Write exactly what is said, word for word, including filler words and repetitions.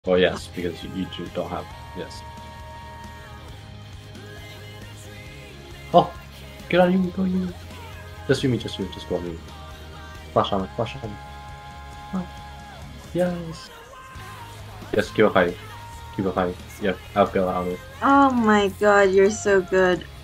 Oh yes, because you, you two don't have yes. Oh, get on you, go you. Just you me, just you, just go on you. Flash on me, flash on me. Oh, yes. Yes, keep up fighting. Keep up fighting. Yeah, I'll go out of it. Oh my god, you're so good.